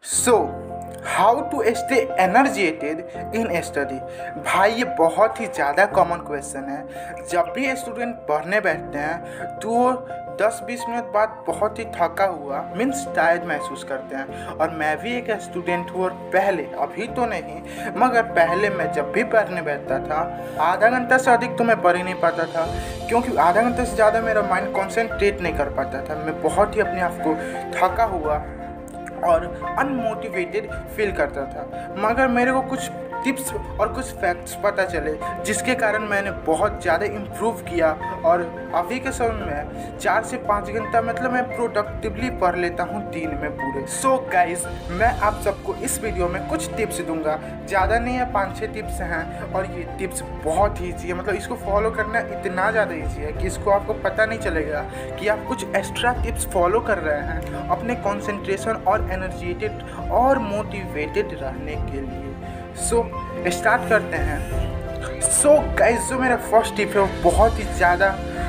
So how to stay energetic in study. भाई ये बहुत ही ज़्यादा कॉमन क्वेश्चन है। जब भी स्टूडेंट पढ़ने बैठते हैं तो 10-20 मिनट बाद बहुत ही थका हुआ मीन्स टायर्ड महसूस करते हैं। और मैं भी एक स्टूडेंट हूँ, और पहले, अभी तो नहीं मगर पहले मैं जब भी पढ़ने बैठता था आधा घंटा से अधिक तो मैं पढ़ ही नहीं पाता था, क्योंकि आधा घंटे से ज़्यादा मेरा माइंड कॉन्सेंट्रेट नहीं कर पाता था। मैं बहुत ही अपने आप को थका हुआ और अनमोटिवेटेड फील करता था। मगर मेरे को कुछ टिप्स और कुछ फैक्ट्स पता चले जिसके कारण मैंने बहुत ज़्यादा इम्प्रूव किया, और अभी के समय में 4 से 5 घंटा मतलब मैं प्रोडक्टिवली पढ़ लेता हूँ दिन में पूरे। सो गाइस, मैं आप सबको इस वीडियो में कुछ टिप्स दूंगा, ज़्यादा नहीं है, 5-6 टिप्स हैं। और ये टिप्स बहुत ही ईजी है, मतलब इसको फॉलो करना इतना ज़्यादा ईजी है कि इसको आपको पता नहीं चलेगा कि आप कुछ एक्स्ट्रा टिप्स फॉलो कर रहे हैं अपने कॉन्सेंट्रेशन और एनर्जेटेड और मोटिवेटेड रहने के लिए। सो स्टार्ट करते हैं। सो गाइस, जो मेरा फर्स्ट टिप है वो बहुत ही ज़्यादा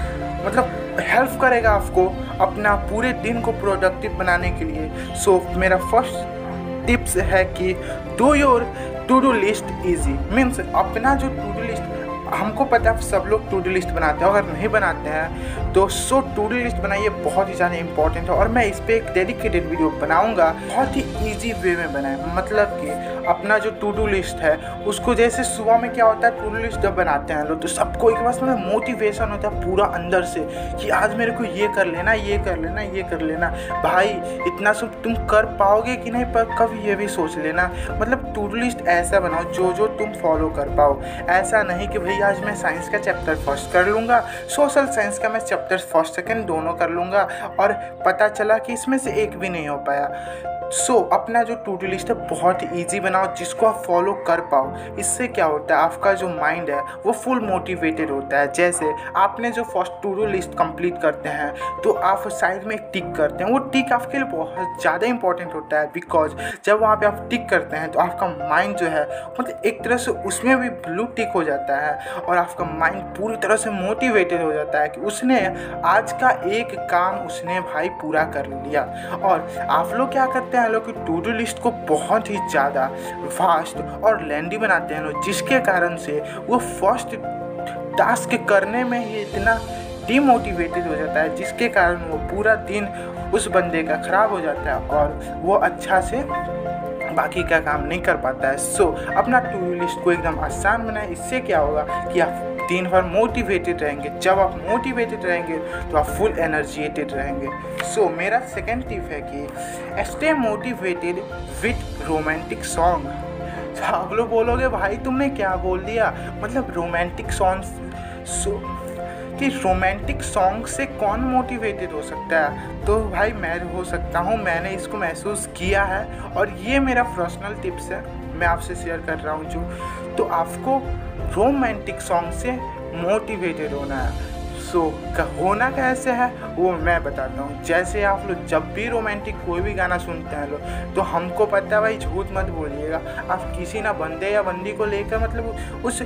मतलब हेल्प करेगा आपको अपना पूरे दिन को प्रोडक्टिव बनाने के लिए। सो मेरा फर्स्ट टिप्स है कि do your to do list easy. Means अपना जो टू डू लिस्ट, हमको पता है सब लोग टू डू लिस्ट बनाते हैं, अगर नहीं बनाते हैं तो टू डू लिस्ट बनाइए, बहुत ही ज़्यादा इंपॉर्टेंट है। और मैं इस पर एक डेडिकेटेड वीडियो बनाऊंगा, बहुत ही इजी वे में बनाए। मतलब कि अपना जो टू डू लिस्ट है उसको, जैसे सुबह में क्या होता है, टू डू लिस्ट जब बनाते हैं लोग तो सबको एक बार मतलब मोटिवेशन होता है पूरा अंदर से कि आज मेरे को ये कर लेना, ये कर लेना, ये कर लेना। भाई इतना सब तुम कर पाओगे कि नहीं, पर कभी ये भी सोच लेना, मतलब टू डू लिस्ट ऐसा बनाओ जो तुम फॉलो कर पाओ। ऐसा नहीं कि भाई आज मैं साइंस का चैप्टर फर्स्ट कर लूँगा, सोशल साइंस का मैं चैप्टर फर्स्ट सेकंड दोनों कर लूँगा, और पता चला कि इसमें से एक भी नहीं हो पाया। अपना जो टू डू लिस्ट है बहुत ही ईजी बनाओ जिसको आप फॉलो कर पाओ। इससे क्या होता है, आपका जो माइंड है वो फुल मोटिवेटेड होता है। जैसे आपने जो first to do list complete करते हैं तो आप साइड में एक टिक करते हैं, वो टिक आपके लिए बहुत ज़्यादा इंपॉर्टेंट होता है, बिकॉज जब वहाँ पे आप टिक करते हैं तो आपका माइंड जो है मतलब एक तरह से उसमें भी ब्लू टिक हो जाता है, और आपका माइंड पूरी तरह से मोटिवेटेड हो जाता है कि उसने आज का एक काम उसने भाई पूरा कर लिया। और आप लोग क्या करते हैं लोग, टू डू लिस्ट को बहुत ही ज़्यादा फास्ट और लेंदी बनाते हैं लोग, जिसके कारण से वो फर्स्ट टास्क करने में ही इतना डिमोटिवेटेड हो जाता है, जिसके कारण वो पूरा दिन उस बंदे का ख़राब हो जाता है और वो अच्छा से बाकी का काम नहीं कर पाता है। अपना टू डू लिस्ट को एकदम आसान बनाए। इससे क्या होगा कि आप दिन भर मोटिवेटेड रहेंगे। जब आप मोटिवेटेड रहेंगे तो आप फुल एनर्जेटेड रहेंगे। मेरा सेकंड टिप है कि stay motivated with romantic song. आप लोग बोलोगे भाई तुमने क्या बोल दिया, मतलब रोमांटिक सॉन्ग कि रोमांटिक सॉन्ग से कौन मोटिवेटेड हो सकता है? तो भाई मैं हो सकता हूँ, मैंने इसको महसूस किया है और ये मेरा पर्सनल टिप्स है, मैं आपसे शेयर कर रहा हूँ जो। तो आपको रोमांटिक सॉन्ग से मोटिवेटेड होना है। होना कैसे है वो मैं बताता हूँ। जैसे आप लोग जब भी रोमांटिक कोई भी गाना सुनते हैं लोग, तो हमको पता है भाई, झूठ मत बोलिएगा, आप किसी ना बंदे या बंदी को लेकर मतलब उस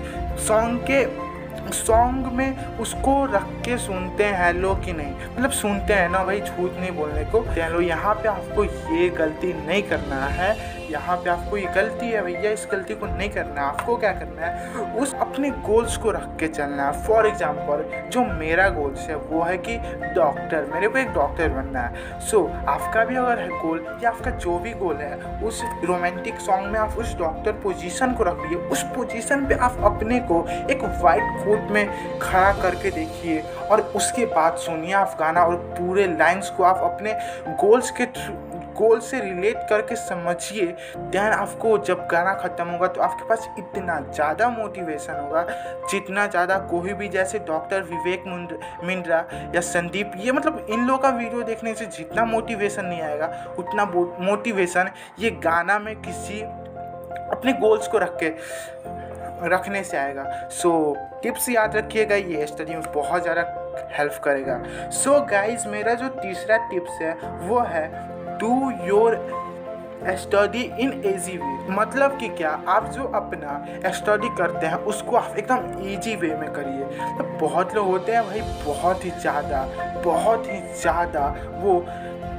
सॉन्ग में उसको रख के सुनते हैं लोग कि नहीं, मतलब सुनते हैं ना भाई, झूठ नहीं बोलने को। चलो यहाँ पे आपको ये गलती नहीं करना है, यहाँ पे आपको ये गलती है भैया, इस गलती को नहीं करना है। आपको क्या करना है, उस अपने गोल्स को रख के चलना है। फॉर एग्जांपल जो मेरा गोल्स है वो है कि डॉक्टर, मेरे को एक डॉक्टर बनना है। आपका भी अगर है गोल या आपका जो भी गोल है, उस रोमांटिक सॉन्ग में आप उस डॉक्टर पोजीशन को रखिए। उस पोजीशन पे आप अपने को एक वाइट कोट में खड़ा करके देखिए और उसके बाद सुनिए आप गाना, और पूरे लाइंस को आप अपने गोल से रिलेट करके समझिए। ध्यान आपको जब गाना ख़त्म होगा तो आपके पास इतना ज़्यादा मोटिवेशन होगा, जितना ज़्यादा कोई भी, जैसे डॉक्टर विवेक मिंद्रा या संदीप, ये मतलब इन लोगों का वीडियो देखने से जितना मोटिवेशन नहीं आएगा उतना मोटिवेशन ये गाना में किसी अपने गोल्स को रखने से आएगा। टिप्स याद रखिएगा, ये स्टडी में बहुत ज़्यादा हेल्प करेगा। गाइज, मेरा जो तीसरा टिप्स है वो है do your study in easy way. मतलब कि क्या, आप जो अपना स्टडी करते हैं उसको आप एकदम ईजी वे में करिए। तो बहुत लोग होते हैं भाई बहुत ही ज़्यादा वो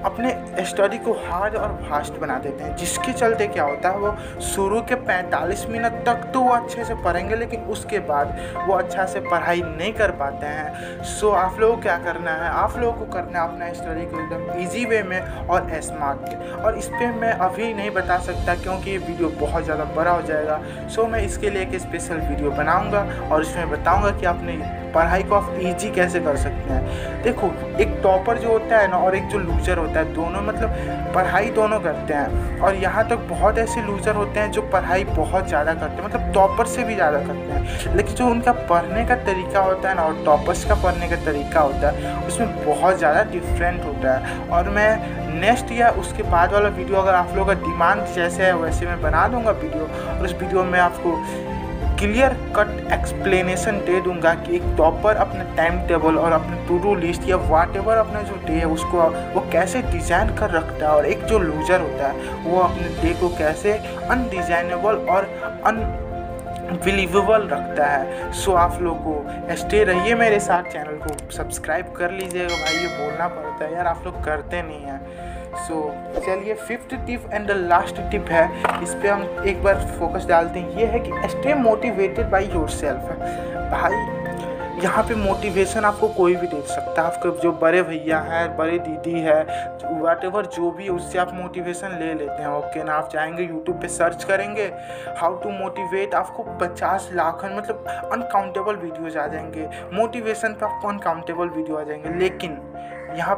अपने स्टडी को हार्ड और फास्ट बना देते हैं, जिसके चलते क्या होता है वो शुरू के 45 मिनट तक तो वो अच्छे से पढ़ेंगे, लेकिन उसके बाद वो अच्छा से पढ़ाई नहीं कर पाते हैं। सो आप लोगों को क्या करना है, आप लोगों को करना है अपना स्टडी को एकदम ईजी वे में और स्मार्ट। और इस पर मैं अभी नहीं बता सकता क्योंकि ये वीडियो बहुत ज़्यादा बड़ा हो जाएगा। सो मैं इसके लिए एक स्पेशल वीडियो बनाऊँगा और इसमें बताऊँगा कि आपने पढ़ाई को आप ईजी कैसे कर सकते हैं। देखो, एक टॉपर जो होता है ना और एक जो लूजर होता है, दोनों मतलब पढ़ाई दोनों करते हैं। और यहाँ तक बहुत ऐसे लूजर होते हैं जो पढ़ाई बहुत ज़्यादा करते हैं, मतलब टॉपर से भी ज़्यादा करते हैं, लेकिन जो उनका पढ़ने का तरीका होता है ना और टॉपर्स का पढ़ने का तरीका होता है उसमें बहुत ज़्यादा डिफरेंट होता है। और मैं नेक्स्ट या उसके बाद वाला वीडियो, अगर आप लोगों का डिमांड जैसे है वैसे मैं बना दूँगा वीडियो, और उस वीडियो में आपको क्लियर कट एक्सप्लेनेशन दे दूंगा कि एक टॉपर अपने टाइम टेबल और अपने टू डू लिस्ट या वाट एवर अपना जो डे है उसको वो कैसे डिज़ाइन कर रखता है, और एक जो लूजर होता है वो अपने डे को कैसे अनडिजाइनेबल और अनबिलीवेबल रखता है। सो आप लोग को स्टे रहिए मेरे साथ, चैनल को सब्सक्राइब कर लीजिएगा भाई, ये बोलना पड़ता है यार, आप लोग करते नहीं हैं। सो चलिए 5th tip and the last tip है, इस पे हम एक बार फोकस डालते हैं। ये है कि स्टे मोटिवेटेड बाय योरसेल्फ। भाई यहाँ पे मोटिवेशन आपको कोई भी दे सकता है, आपके जो बड़े भैया हैं, बड़े दीदी है, व्हाटएवर जो भी है उससे आप मोटिवेशन ले लेते हैं। ओके ना, आप जाएंगे यूट्यूब पे सर्च करेंगे हाउ टू मोटिवेट, आपको 50 लाख मतलब अनकाउंटेबल वीडियोज आ जाएंगे मोटिवेशन पे, आपको अनकाउंटेबल वीडियो आ जाएंगे। लेकिन यहाँ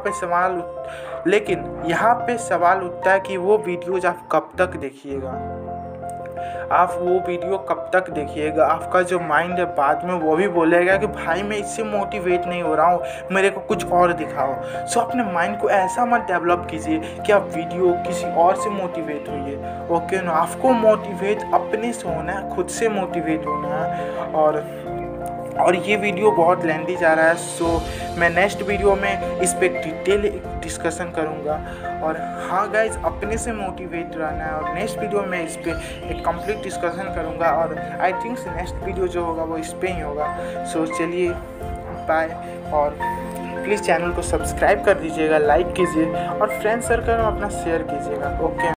पे सवाल उठता है कि वो वीडियोज आप कब तक देखिएगा, आप वो वीडियो कब तक देखिएगा। आपका जो माइंड है बाद में वो भी बोलेगा कि भाई मैं इससे मोटिवेट नहीं हो रहा हूँ, मेरे को कुछ और दिखाओ। सो अपने माइंड को ऐसा मत डेवलप कीजिए कि आप वीडियो किसी और से मोटिवेट होइए। ओके ना, आपको मोटिवेट अपने से होना है, खुद से मोटिवेट होना है। और ये वीडियो बहुत लेंथी जा रहा है, सो मैं नेक्स्ट वीडियो में इस पे डिटेल डिस्कशन करूँगा। और हाँ गाइज, अपने से मोटिवेट रहना है, और नेक्स्ट वीडियो में इस पे एक कंप्लीट डिस्कशन करूँगा। और आई थिंक नेक्स्ट वीडियो जो होगा वो इस पे ही होगा। सो चलिए बाय, और प्लीज़ चैनल को सब्सक्राइब कर दीजिएगा, लाइक कीजिए और फ्रेंड सर्कल में अपना शेयर कीजिएगा। ओके।